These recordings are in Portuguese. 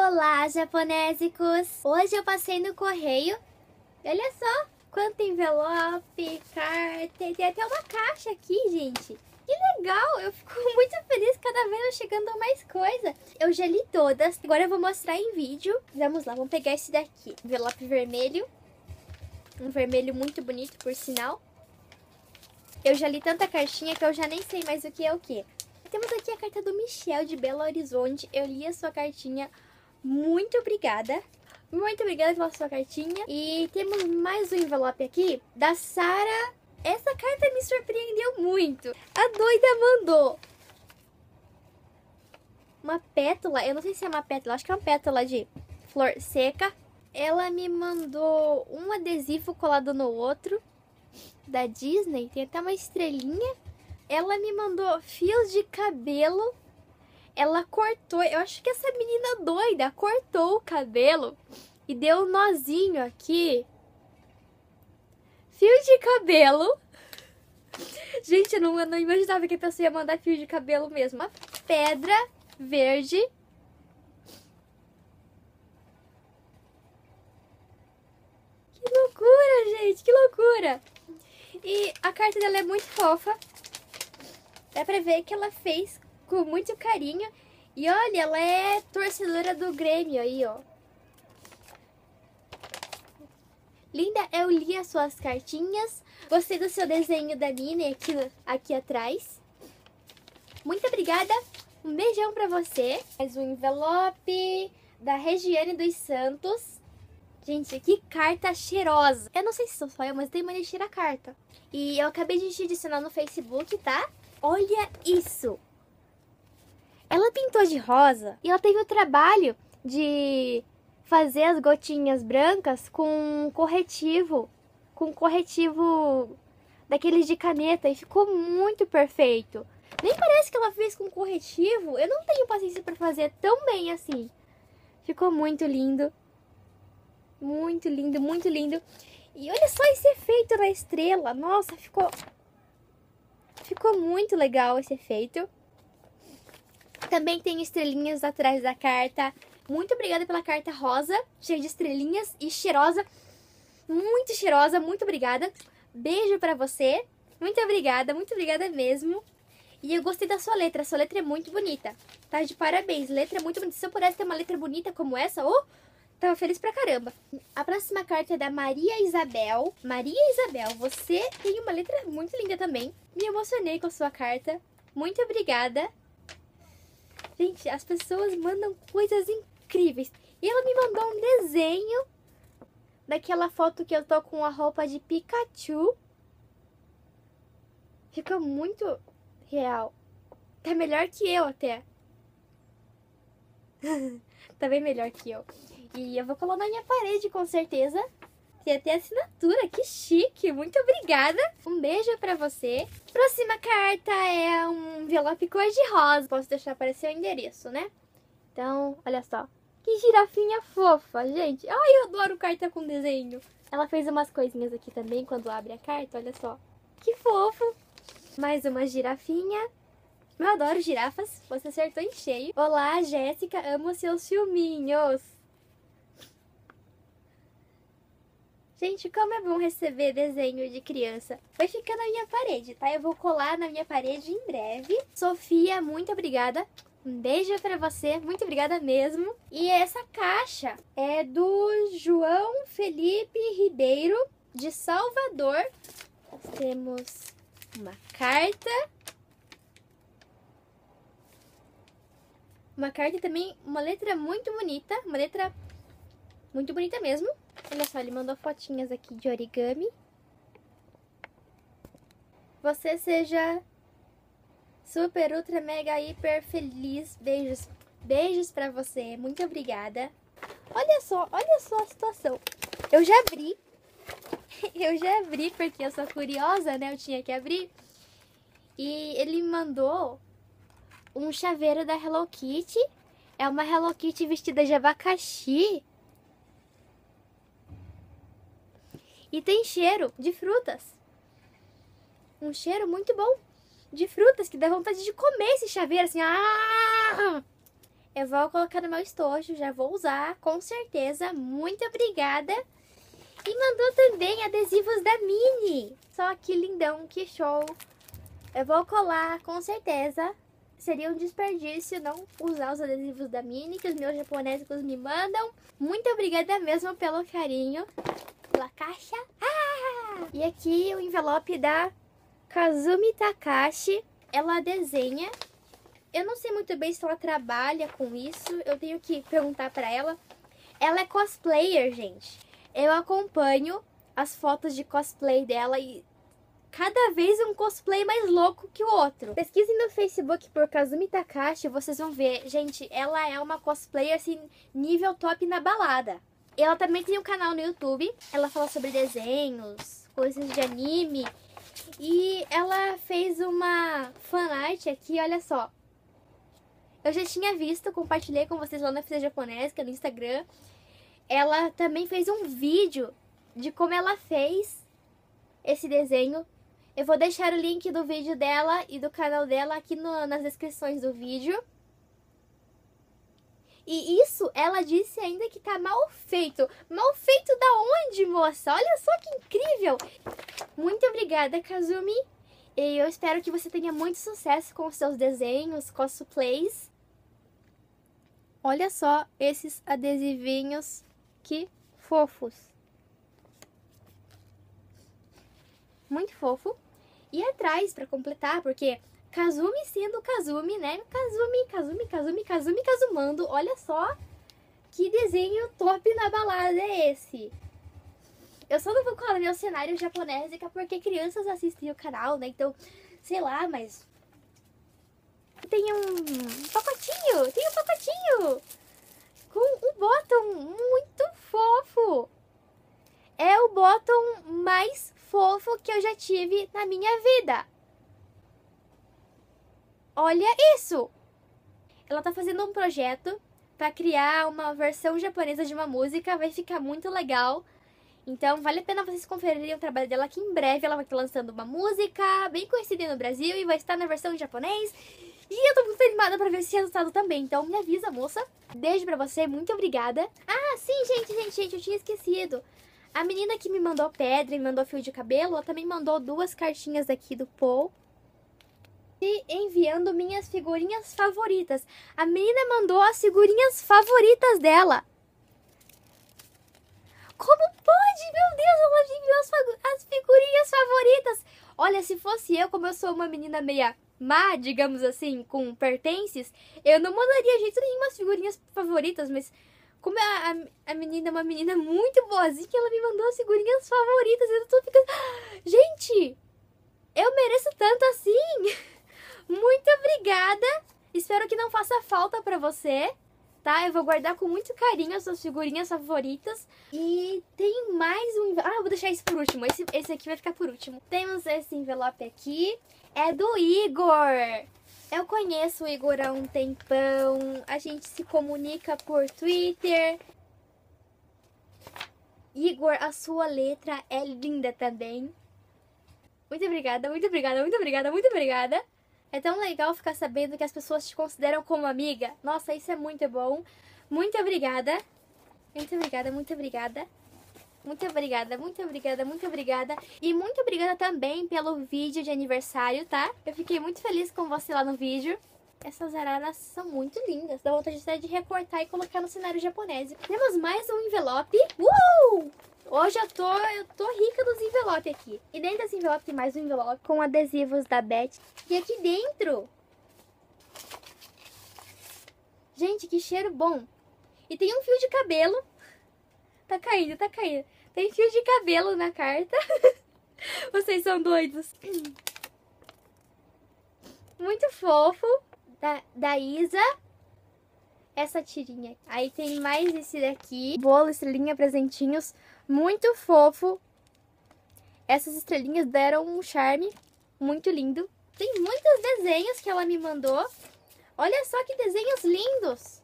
Olá, japonésicos! Hoje eu passei no correio. Olha só quanto envelope, carta. Tem até uma caixa aqui, gente. Que legal! Eu fico muito feliz cada vez chegando mais coisa. Eu já li todas. Agora eu vou mostrar em vídeo. Vamos lá, vamos pegar esse daqui. Envelope vermelho. Um vermelho muito bonito, por sinal. Eu já li tanta cartinha que eu já nem sei mais o que é o que. Temos aqui a carta do Michel de Belo Horizonte. Eu li a sua cartinha. Muito obrigada. Muito obrigada pela sua cartinha. E temos mais um envelope aqui da Sara. Essa carta me surpreendeu muito. A doida mandou uma pétala. Eu não sei se é uma pétala. Acho que é uma pétala de flor seca. Ela me mandou um adesivo colado no outro da Disney. Tem até uma estrelinha. Ela me mandou fios de cabelo. Ela cortou, eu acho que essa menina doida cortou o cabelo e deu um nozinho aqui. Fio de cabelo. Gente, eu não imaginava que a pessoa ia mandar fio de cabelo mesmo. Uma pedra verde. Que loucura, gente, que loucura. E a carta dela é muito fofa. Dá pra ver que ela fez com muito carinho. E olha, ela é torcedora do Grêmio aí, ó. Linda, eu li as suas cartinhas. Gostei do seu desenho da Minnie aqui atrás. Muito obrigada. Um beijão pra você. Mais um envelope da Regiane dos Santos. Gente, que carta cheirosa. Eu não sei se sou só eu, mas tem mania de tirar carta. E eu acabei de te adicionar no Facebook, tá? Olha isso! Ela pintou de rosa e ela teve o trabalho de fazer as gotinhas brancas com corretivo daqueles de caneta e ficou muito perfeito. Nem parece que ela fez com corretivo, eu não tenho paciência para fazer tão bem assim. Ficou muito lindo, muito lindo, muito lindo. E olha só esse efeito na estrela, nossa, ficou muito legal esse efeito. Também tem estrelinhas atrás da carta. Muito obrigada pela carta rosa, cheia de estrelinhas e cheirosa. Muito cheirosa, muito obrigada. Beijo pra você. Muito obrigada mesmo. E eu gostei da sua letra é muito bonita. Tá de parabéns, letra é muito bonita. Se eu pudesse ter uma letra bonita como essa, tava feliz pra caramba. A próxima carta é da Maria Isabel. Maria Isabel, você tem uma letra muito linda também. Me emocionei com a sua carta. Muito obrigada. Gente, as pessoas mandam coisas incríveis. E ela me mandou um desenho daquela foto que eu tô com a roupa de Pikachu. Ficou muito real. Tá melhor que eu até. Tá bem melhor que eu. E eu vou colar na minha parede, com certeza. Tem até assinatura, que chique. Muito obrigada. Um beijo pra você. Próxima carta é um envelope cor-de-rosa. Posso deixar aparecer o endereço, né? Então, olha só. Que girafinha fofa, gente. Ai, eu adoro carta com desenho. Ela fez umas coisinhas aqui também quando abre a carta, olha só. Que fofo. Mais uma girafinha. Eu adoro girafas. Você acertou em cheio. Olá, Jéssica. Amo seus filminhos. Gente, como é bom receber desenho de criança. Vai ficar na minha parede, tá? Eu vou colar na minha parede em breve. Sofia, muito obrigada. Um beijo pra você, muito obrigada mesmo. E essa caixa é do João Felipe Ribeiro, de Salvador. Nós temos uma carta. Uma carta também, uma letra muito bonita. Uma letra muito bonita mesmo. Olha só, ele mandou fotinhas aqui de origami. Você seja super, ultra, mega, hiper feliz. Beijos. Beijos pra você. Muito obrigada. Olha só a situação. Eu já abri. Eu já abri porque eu sou curiosa, né? Eu tinha que abrir. E ele me mandou um chaveiro da Hello Kitty. É uma Hello Kitty vestida de abacaxi. E tem cheiro de frutas. Um cheiro muito bom de frutas, que dá vontade de comer esse chaveiro, assim. Eu vou colocar no meu estojo, já vou usar, com certeza. Muito obrigada. E mandou também adesivos da Mini. Só que lindão, que show. Eu vou colar, com certeza. Seria um desperdício não usar os adesivos da Mini, que os meus japoneses me mandam. Muito obrigada mesmo pelo carinho, pela caixa. E aqui o envelope da Kazumi Takashi. Ela desenha. Eu não sei muito bem se ela trabalha com isso. Eu tenho que perguntar pra ela. Ela é cosplayer, gente. Eu acompanho as fotos de cosplay dela e cada vez um cosplay mais louco que o outro. Pesquisem no Facebook por Kazumi Takashi, vocês vão ver. Gente, ela é uma cosplayer assim, nível top na balada. Ela também tem um canal no YouTube. Ela fala sobre desenhos, coisas de anime. E ela fez uma fanart aqui, olha só. Eu já tinha visto, compartilhei com vocês lá na FZ Japonesca, no Instagram. Ela também fez um vídeo de como ela fez esse desenho. Eu vou deixar o link do vídeo dela e do canal dela aqui nas descrições do vídeo. E isso, ela disse ainda que tá mal feito. Mal feito da onde, moça? Olha só que incrível! Muito obrigada, Kazumi. E eu espero que você tenha muito sucesso com os seus desenhos, cosplays. Olha só esses adesivinhos, que fofos. Muito fofo. E atrás, pra completar, porque Kazumi sendo Kazumi, né? Kazumi, Kazumando. Olha só que desenho top na balada é esse. Eu só não vou colar meu cenário japonésica porque crianças assistem o canal, né? Então, sei lá, mas... Tem um pacotinho com um bottom muito fofo. É o bottom mais fofo que eu já tive na minha vida. Olha isso! Ela tá fazendo um projeto pra criar uma versão japonesa de uma música. Vai ficar muito legal. Então, vale a pena vocês conferirem o trabalho dela, que em breve ela vai estar lançando uma música bem conhecida no Brasil e vai estar na versão em japonês. E eu tô muito animada pra ver esse resultado também. Então, me avisa, moça. Beijo pra você, muito obrigada. Ah, sim, gente, eu tinha esquecido. A menina que me mandou pedra e me mandou fio de cabelo, ela também mandou 2 cartinhas aqui do Paul. E enviando minhas figurinhas favoritas. A menina mandou as figurinhas favoritas dela. Como pode? Meu Deus, ela enviou as figurinhas favoritas. Olha, se fosse eu, como eu sou uma menina meia má, digamos assim, com pertences, eu não mandaria de jeito nenhum as figurinhas favoritas, mas como a menina é uma menina muito boazinha, ela me mandou as figurinhas favoritas. Eu tô ficando... Gente, eu mereço tanto assim. Muito obrigada. Espero que não faça falta pra você. Tá? Eu vou guardar com muito carinho as suas figurinhas favoritas. E tem mais um... Ah, eu vou deixar isso por último. Esse aqui vai ficar por último. Temos esse envelope aqui. É do Igor. Eu conheço o Igor há um tempão. A gente se comunica por Twitter. Igor, a sua letra é linda também. Muito obrigada, muito obrigada, muito obrigada, muito obrigada. É tão legal ficar sabendo que as pessoas te consideram como amiga. Nossa, isso é muito bom. Muito obrigada. Muito obrigada, muito obrigada. Muito obrigada, muito obrigada, muito obrigada. E muito obrigada também pelo vídeo de aniversário, tá? Eu fiquei muito feliz com você lá no vídeo. Essas araras são muito lindas. Dá vontade de recortar e colocar no cenário japonês. Temos mais um envelope. Hoje eu tô rica dos envelopes aqui. E dentro desse envelope tem mais um envelope com adesivos da Beth. E aqui dentro... Gente, que cheiro bom. E tem um fio de cabelo. Tá caindo, tá caindo. Tem fio de cabelo na carta. Vocês são doidos. Muito fofo. Da Isa. Essa tirinha. Aí tem mais esse daqui. Bolo, estrelinha, presentinhos. Muito fofo. Essas estrelinhas deram um charme muito lindo. Tem muitos desenhos que ela me mandou. Olha só que desenhos lindos.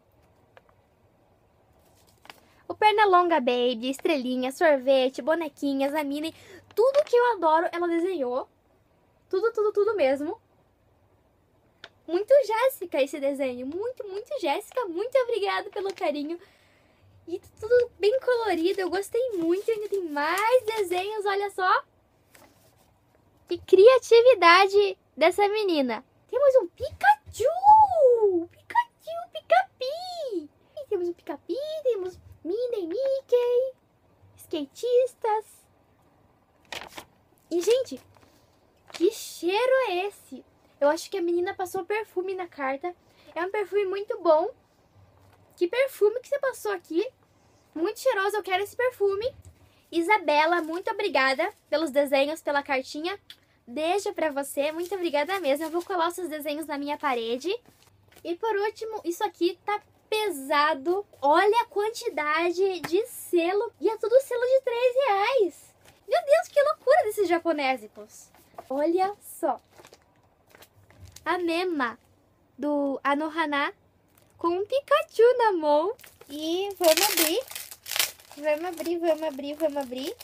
O Pernalonga Baby, estrelinha, sorvete, bonequinhas, a Minnie. Tudo que eu adoro ela desenhou. Tudo mesmo. Muito Jéssica esse desenho. Muito, muito Jéssica. Muito obrigada pelo carinho. E tudo bem colorido. Eu gostei muito. Ainda tem mais desenhos, olha só. Que criatividade dessa menina. Temos um Pikachu! Pikachu, Picapi! E temos um Picapi, temos Minnie, Mickey, skatistas. E, gente, que cheiro é esse? Eu acho que a menina passou perfume na carta. É um perfume muito bom. Que perfume que você passou aqui? Muito cheiroso, eu quero esse perfume. Isabela, muito obrigada pelos desenhos, pela cartinha. Beijo pra você, muito obrigada mesmo. Eu vou colar os seus desenhos na minha parede. E por último, isso aqui tá pesado. Olha a quantidade de selo. E é tudo selo de R$3. Meu Deus, que loucura desses japonésicos. Olha só. A Mema do Anohana com um Pikachu na mão. E vamos abrir. Vamos abrir, vamos abrir, vamos abrir.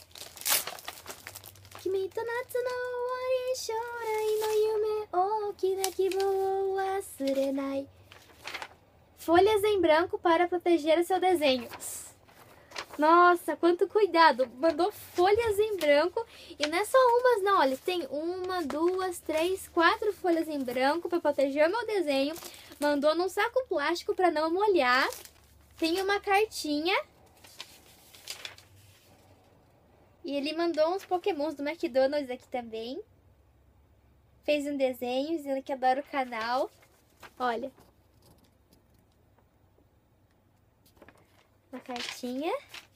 Kimi to natsu no owari shourai no yume oki na kibou wa wasurenai. Folhas em branco para proteger o seu desenho. Nossa, quanto cuidado. Mandou folhas em branco. E não é só umas, não. Olha, tem 1, 2, 3, 4 folhas em branco para proteger o meu desenho. Mandou num saco plástico para não molhar. Tem uma cartinha. E ele mandou uns pokémons do McDonald's aqui também. Fez um desenho dizendo que adora o canal. Olha. Uma cartinha.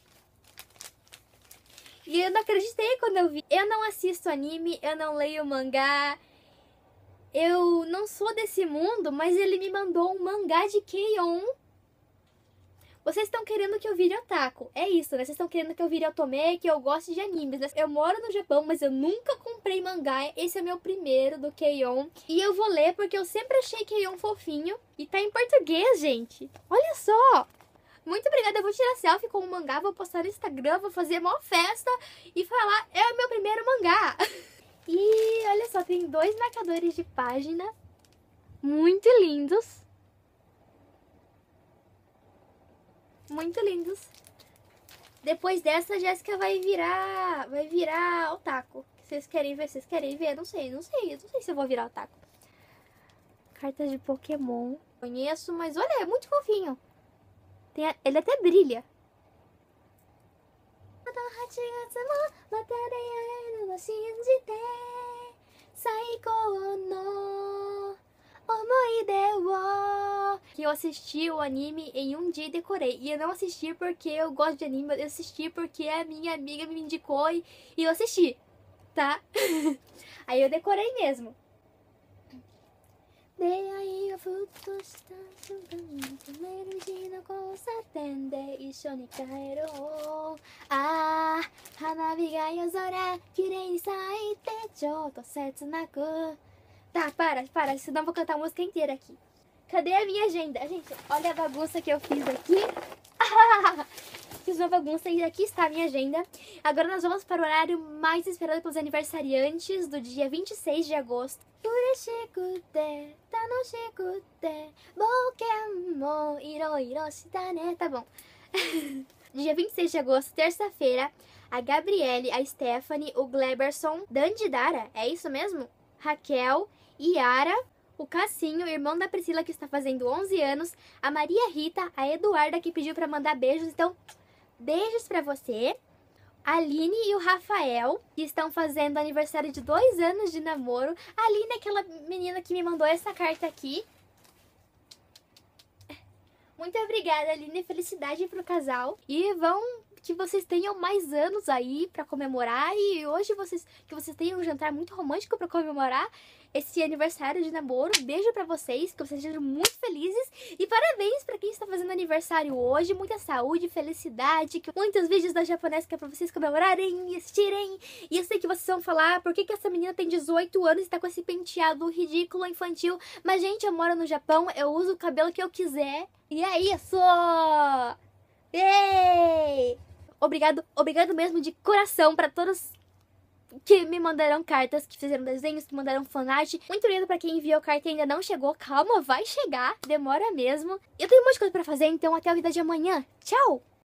E eu não acreditei quando eu vi. Eu não assisto anime, eu não leio mangá. Eu não sou desse mundo, mas ele me mandou um mangá de Keion. Vocês estão querendo que eu vire otaku. É isso, né? Vocês estão querendo que eu vire otome, que eu goste de animes, né? Eu moro no Japão, mas eu nunca comprei mangá. Esse é meu primeiro, do Keion. E eu vou ler porque eu sempre achei Keion fofinho. E tá em português, gente. Olha só! Muito obrigada, eu vou tirar selfie com o mangá, vou postar no Instagram, vou fazer uma festa e falar, é o meu primeiro mangá. E olha só, tem 2 marcadores de página, muito lindos. Muito lindos. Depois dessa, a Jéssica vai virar otaku. Vocês querem ver? Vocês querem ver? Não sei se eu vou virar otaku. Cartas de Pokémon. Conheço, mas olha, é muito fofinho. Ele até brilha. Que eu assisti o anime em um dia e decorei. E eu não assisti porque eu gosto de anime, eu assisti porque a minha amiga me indicou e eu assisti, tá? Aí eu decorei mesmo. Tá, para, senão eu vou cantar a música inteira aqui. Cadê a minha agenda? Gente, olha a bagunça que eu fiz aqui. Fiz uma bagunça e aqui está a minha agenda. Agora nós vamos para o horário mais esperado pelos aniversariantes do dia 26 de agosto. Tá bom. Dia 26 de agosto, terça-feira, a Gabriele, a Stephanie, o Gleberson, Dandidara, é isso mesmo? Raquel, Yara, o Cassinho, irmão da Priscila, que está fazendo 11 anos, a Maria Rita, a Eduarda, que pediu para mandar beijos, então, beijos para você. A Aline e o Rafael, que estão fazendo aniversário de 2 anos de namoro. A Aline é aquela menina que me mandou essa carta aqui. Muito obrigada, Aline. Felicidade pro casal. E que vocês tenham mais anos aí pra comemorar. E hoje que vocês tenham um jantar muito romântico pra comemorar esse aniversário de namoro. Beijo pra vocês, que vocês sejam muito felizes. E parabéns pra quem está fazendo aniversário hoje. Muita saúde, felicidade. Muitos vídeos da Japonesca pra vocês comemorarem e assistirem. E eu sei que vocês vão falar, por que essa menina tem 18 anos e tá com esse penteado ridículo, infantil? Mas, gente, eu moro no Japão, eu uso o cabelo que eu quiser. E é isso! Yay! Obrigado mesmo de coração pra todos que me mandaram cartas, que fizeram desenhos, que mandaram fanart. Muito lindo pra quem enviou carta e ainda não chegou. Calma, vai chegar. Demora mesmo. Eu tenho um monte de coisa pra fazer, então até o vídeo de amanhã. Tchau!